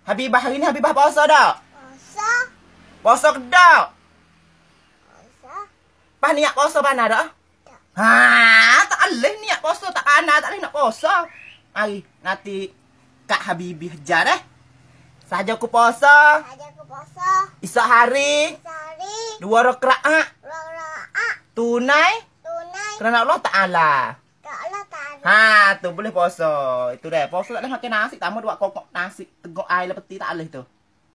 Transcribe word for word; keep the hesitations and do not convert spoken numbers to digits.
Habibah hari ni Habibah puasa dak? Puasa. Puasa ke dak? Puasa. Pas niat puasa mana dak? Tak. Ha, tak boleh niat puasa tak pandai, tak boleh nak puasa. Mari nanti Kak Habibie hajar eh. Saja aku puasa. Saja aku puasa. Isak hari. Sehari. Dua rakaat. Dua rakaat. Tunai. Tunai. Kerana Allah Ta'ala. Tak Allah Ta'ala. Ha, tu boleh puasa. Itu dah. Puasa tak boleh makan nasi. Tambah dua kokok nasi. Tegok air lepeti tak boleh tu.